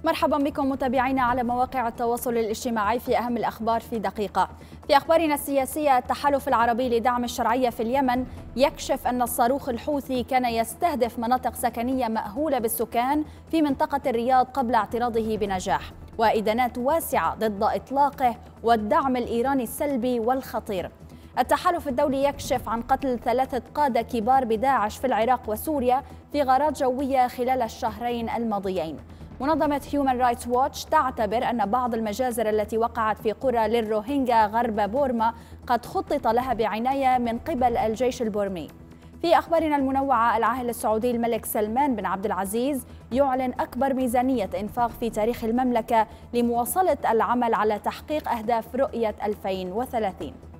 مرحبا بكم متابعينا على مواقع التواصل الاجتماعي في أهم الأخبار في دقيقة. في أخبارنا السياسية، التحالف العربي لدعم الشرعية في اليمن يكشف أن الصاروخ الحوثي كان يستهدف مناطق سكنية مأهولة بالسكان في منطقة الرياض قبل اعتراضه بنجاح، وإدانات واسعة ضد إطلاقه والدعم الإيراني السلبي والخطير. التحالف الدولي يكشف عن قتل 3 قادة كبار بداعش في العراق وسوريا في غارات جوية خلال الشهرين الماضيين. منظمة هيومن رايتس ووتش تعتبر أن بعض المجازر التي وقعت في قرى للروهينجا غرب بورما قد خطط لها بعناية من قبل الجيش البورمي. في أخبارنا المنوعة، العاهل السعودي الملك سلمان بن عبد العزيز يعلن أكبر ميزانية إنفاق في تاريخ المملكة لمواصلة العمل على تحقيق أهداف رؤية 2030.